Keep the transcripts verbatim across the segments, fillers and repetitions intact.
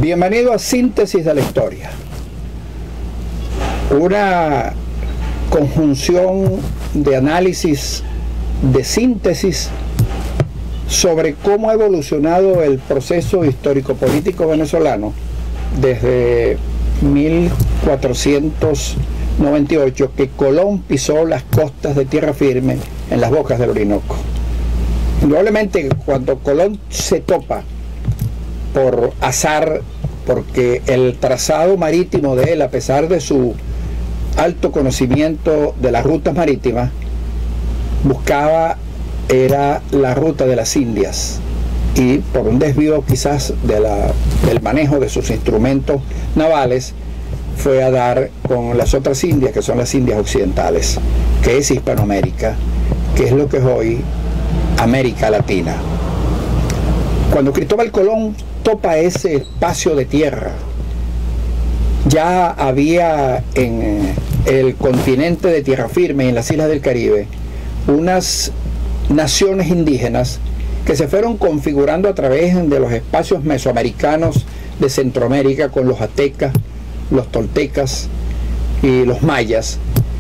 Bienvenido a Síntesis de la Historia, una conjunción de análisis, de síntesis sobre cómo ha evolucionado el proceso histórico-político venezolano desde mil cuatrocientos noventa y ocho, que Colón pisó las costas de tierra firme en las bocas del Orinoco. Indudablemente, cuando Colón se topa por azar, porque el trazado marítimo de él, a pesar de su alto conocimiento de las rutas marítimas, buscaba era la ruta de las Indias, y por un desvío quizás de la, del manejo de sus instrumentos navales, fue a dar con las otras Indias, que son las Indias occidentales, que es Hispanoamérica, que es lo que es hoy América Latina. Cuando Cristóbal Colón topa ese espacio de tierra, ya había en el continente de tierra firme y en las islas del Caribe unas naciones indígenas que se fueron configurando a través de los espacios mesoamericanos de Centroamérica, con los aztecas, los toltecas y los mayas.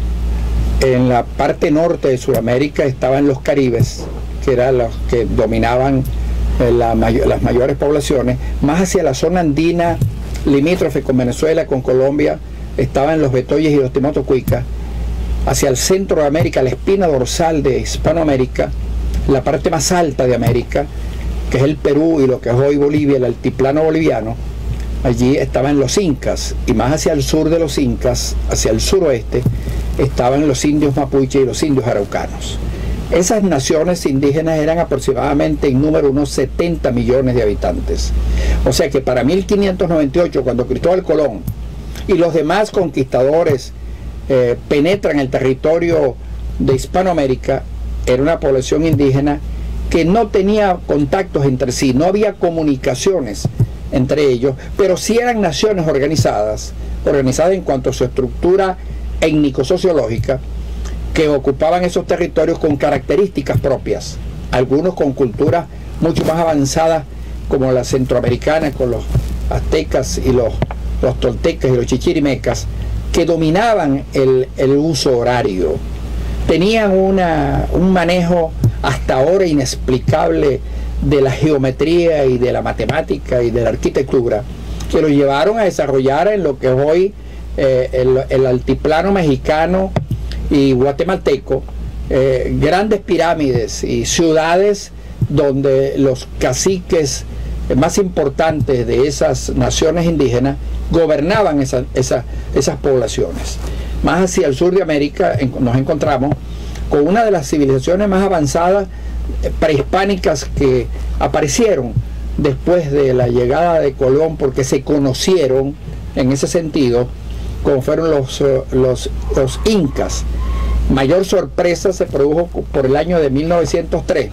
En la parte norte de Sudamérica estaban los caribes, que eran los que dominaban la mayor, las mayores poblaciones. Más hacia la zona andina limítrofe con Venezuela, con Colombia, estaban los betoyes y los timotocuicas. Hacia el centro de América, la espina dorsal de Hispanoamérica, la parte más alta de América, que es el Perú y lo que es hoy Bolivia, el altiplano boliviano, allí estaban los incas, y más hacia el sur de los incas, hacia el suroeste, estaban los indios mapuche y los indios araucanos. Esas naciones indígenas eran aproximadamente en número unos setenta millones de habitantes. O sea que para mil quinientos noventa y ocho, cuando Cristóbal Colón y los demás conquistadores eh, penetran el territorio de Hispanoamérica, era una población indígena que no tenía contactos entre sí, no había comunicaciones entre ellos, pero sí eran naciones organizadas, organizadas en cuanto a su estructura étnico-sociológica, que ocupaban esos territorios con características propias, algunos con culturas mucho más avanzadas como la centroamericana, con los aztecas y los, los toltecas y los chichirimecas, que dominaban el, el uso horario. Tenían una, un manejo hasta ahora inexplicable de la geometría y de la matemática y de la arquitectura, que lo llevaron a desarrollar en lo que es hoy eh, el, el altiplano mexicano y guatemalteco, eh, grandes pirámides y ciudades donde los caciques más importantes de esas naciones indígenas gobernaban esa, esa, esas poblaciones. Más hacia el sur de América en, nos encontramos con una de las civilizaciones más avanzadas eh, prehispánicas que aparecieron después de la llegada de Colón, porque se conocieron en ese sentido, como fueron los, los, los incas. Mayor sorpresa se produjo por el año de mil novecientos tres,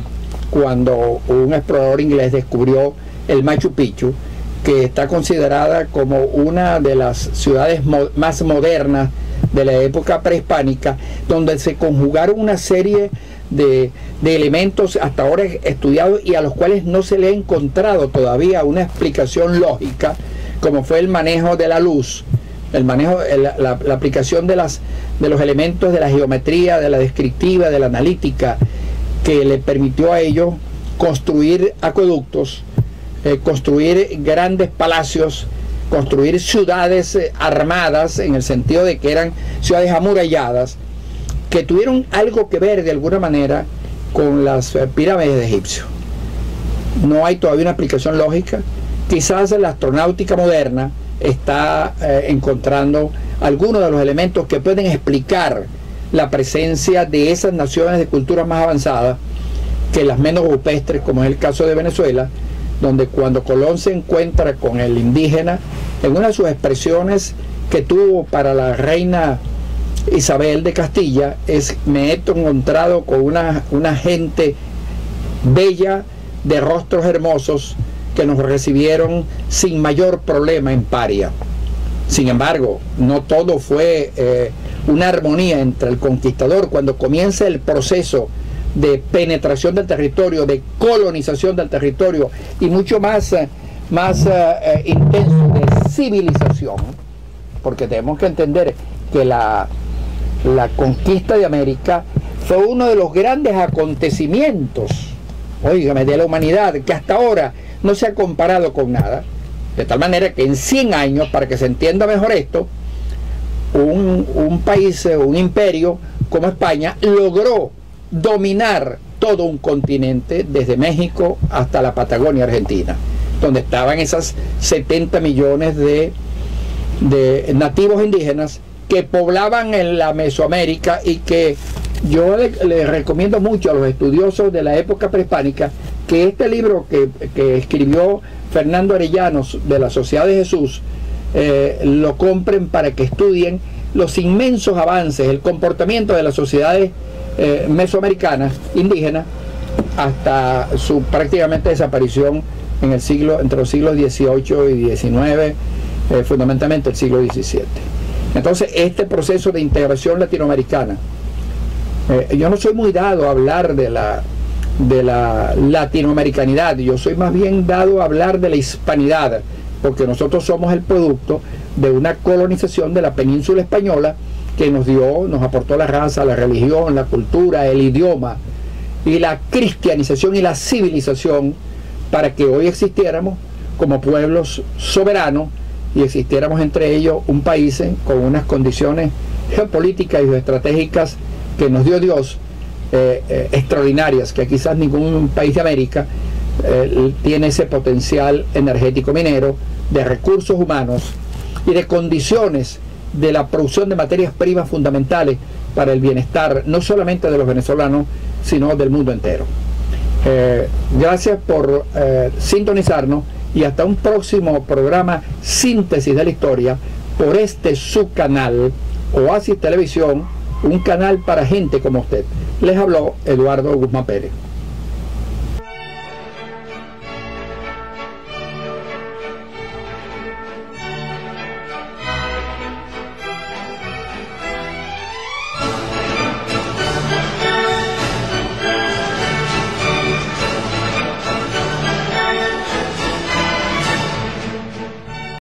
cuando un explorador inglés descubrió el Machu Picchu, que está considerada como una de las ciudades mo más modernas de la época prehispánica, donde se conjugaron una serie de, de elementos hasta ahora estudiados y a los cuales no se le ha encontrado todavía una explicación lógica, como fue el manejo de la luz, el manejo, la, la, la aplicación de, las, de los elementos de la geometría, de la descriptiva, de la analítica, que le permitió a ellos construir acueductos, eh, construir grandes palacios, construir ciudades eh, armadas, en el sentido de que eran ciudades amuralladas, que tuvieron algo que ver de alguna manera con las eh, pirámides de Egipcio. No hay todavía una explicación lógica. Quizás la astronáutica moderna está eh, encontrando algunos de los elementos que pueden explicar la presencia de esas naciones de culturas más avanzadas que las menos rupestres, como es el caso de Venezuela, donde cuando Colón se encuentra con el indígena, en una de sus expresiones que tuvo para la reina Isabel de Castilla es: me he encontrado con una, una gente bella, de rostros hermosos, que nos recibieron sin mayor problema en Paria. Sin embargo, no todo fue eh, una armonía entre el conquistador. Cuando comienza el proceso de penetración del territorio, de colonización del territorio, y mucho más eh, más uh, uh, intenso de civilización, porque tenemos que entender que la, la conquista de América fue uno de los grandes acontecimientos, óigame, de la humanidad, que hasta ahora no se ha comparado con nada, de tal manera que en cien años, para que se entienda mejor esto, un, un país, un imperio como España logró dominar todo un continente, desde México hasta la Patagonia Argentina, donde estaban esas setenta millones de, de nativos indígenas que poblaban en la Mesoamérica, y que yo le, le recomiendo mucho a los estudiosos de la época prehispánica que este libro que, que escribió Fernando Arellanos de la Sociedad de Jesús, eh, lo compren para que estudien los inmensos avances, el comportamiento de las sociedades eh, mesoamericanas indígenas hasta su prácticamente desaparición en el siglo, entre los siglos dieciocho y diecinueve, eh, fundamentalmente el siglo diecisiete. Entonces, este proceso de integración latinoamericana, eh, yo no soy muy dado a hablar de la de la latinoamericanidad, yo soy más bien dado a hablar de la hispanidad, porque nosotros somos el producto de una colonización de la península española que nos dio, nos aportó la raza, la religión, la cultura, el idioma y la cristianización y la civilización, para que hoy existiéramos como pueblos soberanos y existiéramos entre ellos un país con unas condiciones geopolíticas y geoestratégicas que nos dio Dios, eh, eh, extraordinarias, que quizás ningún país de América eh, tiene ese potencial energético minero, de recursos humanos y de condiciones de la producción de materias primas fundamentales para el bienestar no solamente de los venezolanos, sino del mundo entero. Eh, gracias por eh, sintonizarnos, y hasta un próximo programa Síntesis de la Historia por este su canal Oasis Televisión, un canal para gente como usted. Les habló Eduardo Guzmán Pérez.